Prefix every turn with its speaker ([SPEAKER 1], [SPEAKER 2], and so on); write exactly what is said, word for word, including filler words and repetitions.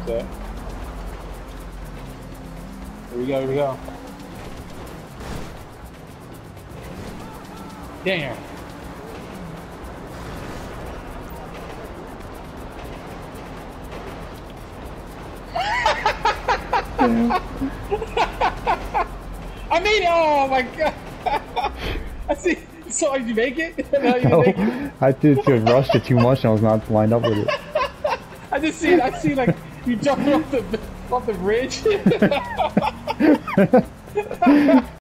[SPEAKER 1] that. Here we go, here we go. Damn. I made it! Oh my god! I see. So did you make it? No, you
[SPEAKER 2] No,
[SPEAKER 1] make it?
[SPEAKER 2] I did to rush it too much and I was not lined up with it.
[SPEAKER 1] I just see. I see like you jumping off the off the bridge.